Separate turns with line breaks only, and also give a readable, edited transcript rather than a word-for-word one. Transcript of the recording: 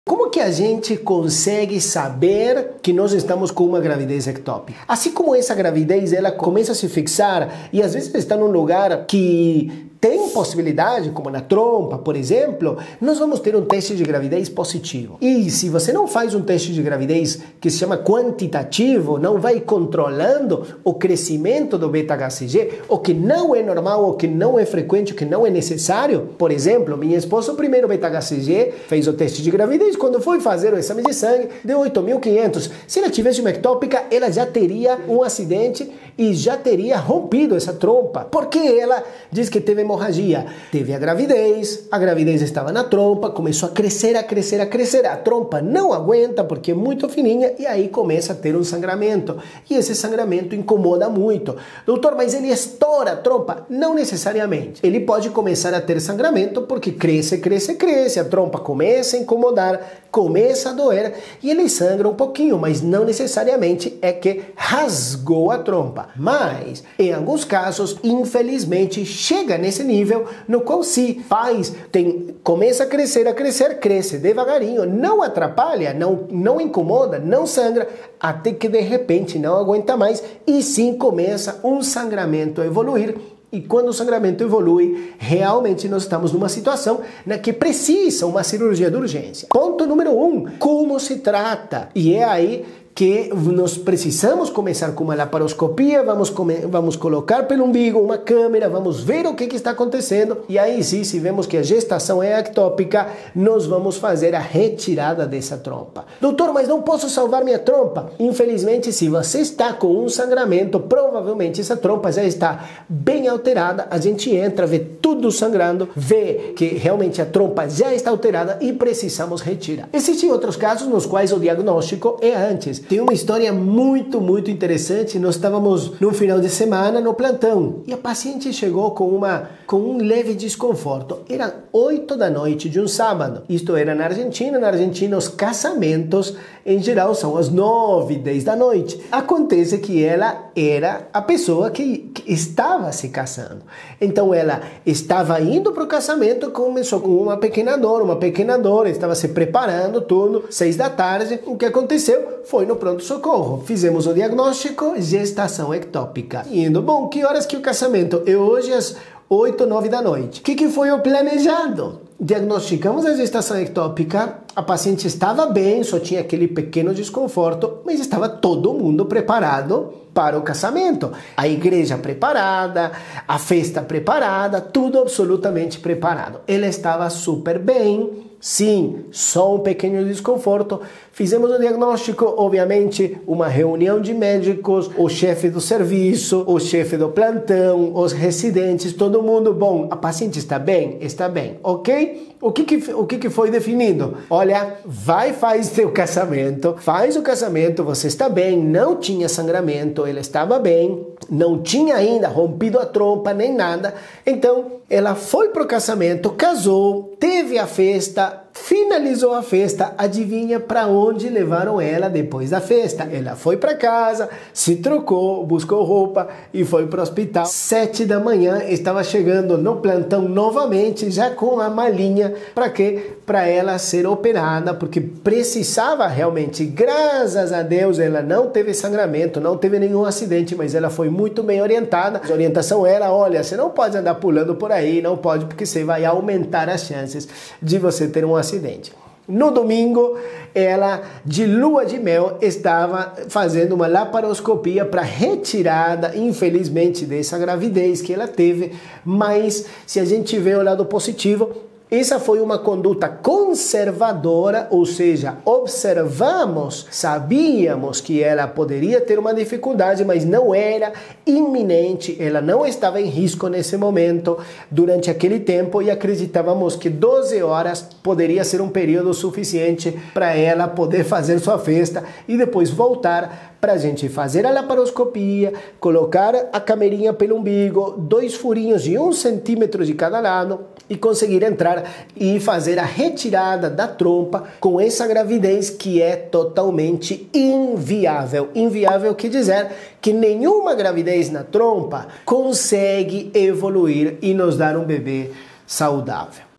Como que a gente consegue saber que nós estamos com uma gravidez ectópica? Assim como essa gravidez, ela começa a se fixar e às vezes está num lugar que tem possibilidade, como na trompa, por exemplo, nós vamos ter um teste de gravidez positivo. E se você não faz um teste de gravidez que se chama quantitativo, não vai controlando o crescimento do beta-HCG, o que não é normal, o que não é frequente, o que não é necessário. Por exemplo, minha esposa, o primeiro beta-HCG, fez o teste de gravidez, quando foi fazer o exame de sangue, deu 8.500. Se ela tivesse uma ectópica, ela já teria um acidente e já teria rompido essa trompa. Porque ela diz que teve hemorragia. Teve a gravidez estava na trompa, começou a crescer, a trompa não aguenta porque é muito fininha e aí começa a ter um sangramento. E esse sangramento incomoda muito. Doutor, mas ele estoura a trompa? Não necessariamente. Ele pode começar a ter sangramento porque cresce, a trompa começa a incomodar, começa a doer e ele sangra um pouquinho, mas não necessariamente é que rasgou a trompa. Mas, em alguns casos, infelizmente, chega nesse nível no qual se faz, começa a cresce devagarinho, não atrapalha, não incomoda, não sangra, até que de repente não aguenta mais e sim começa um sangramento a evoluir. E quando o sangramento evolui, realmente nós estamos numa situação na que precisa uma cirurgia de urgência. Ponto número 1, como se trata? E é aí que nós precisamos começar com uma laparoscopia, vamos colocar pelo umbigo uma câmera, vamos ver o que está acontecendo e aí sim, se vemos que a gestação é ectópica, nós vamos fazer a retirada dessa trompa. Doutor, mas não posso salvar minha trompa? Infelizmente, se você está com um sangramento, provavelmente essa trompa já está bem alterada, a gente entra, vê tudo sangrando, vê que realmente a trompa já está alterada e precisamos retirar. Existem outros casos nos quais o diagnóstico é antes. Tem uma história muito interessante. Nós estávamos no final de semana no plantão e a paciente chegou com um leve desconforto. Era 8 da noite de um sábado. Isto era na Argentina. Na Argentina, os casamentos em geral são às 9, 10 da noite. Acontece que ela era a pessoa que estava se casando. Então ela estava indo para o casamento, começou com uma pequena dor, estava se preparando tudo. 6 da tarde, o que aconteceu foi no pronto-socorro. Fizemos o diagnóstico, gestação ectópica. Indo, bom, que horas que o casamento? É hoje às 8, 9 da noite. O que foi o planejado? Diagnosticamos a gestação ectópica, a paciente estava bem, só tinha aquele pequeno desconforto, mas estava todo mundo preparado para o casamento. A igreja preparada, a festa preparada, tudo absolutamente preparado. Ela estava super bem. Sim, só um pequeno desconforto. Fizemos o diagnóstico, obviamente, uma reunião de médicos, o chefe do serviço, o chefe do plantão, os residentes, todo mundo. Bom, a paciente está bem? Está bem, ok? O que foi definido? Olha, faz teu casamento, faz o casamento, você está bem, não tinha sangramento, ela estava bem, não tinha ainda rompido a trompa nem nada. Então, ela foi pro casamento, casou, teve a festa, finalizou a festa, adivinha para onde levaram ela depois da festa? Ela foi para casa, se trocou, buscou roupa e foi para o hospital. 7 da manhã, estava chegando no plantão novamente, já com a malinha, para quê? Para ela ser operada, porque precisava realmente. Graças a Deus, ela não teve sangramento, não teve nenhum acidente, mas ela foi muito bem orientada. A orientação era, olha, você não pode andar pulando por aí, não pode, porque você vai aumentar as chances de você ter um acidente. No domingo, ela, de lua de mel, estava fazendo uma laparoscopia para retirada, infelizmente, dessa gravidez que ela teve, mas se a gente vê o lado positivo, essa foi uma conduta conservadora, ou seja, observamos, sabíamos que ela poderia ter uma dificuldade, mas não era iminente, ela não estava em risco nesse momento, durante aquele tempo, e acreditávamos que 12 horas poderia ser um período suficiente para ela poder fazer sua festa e depois voltar para a gente fazer a laparoscopia, colocar a camerinha pelo umbigo, 2 furinhos de 1 centímetro de cada lado e conseguir entrar e fazer a retirada da trompa com essa gravidez que é totalmente inviável. Inviável quer dizer que nenhuma gravidez na trompa consegue evoluir e nos dar um bebê saudável.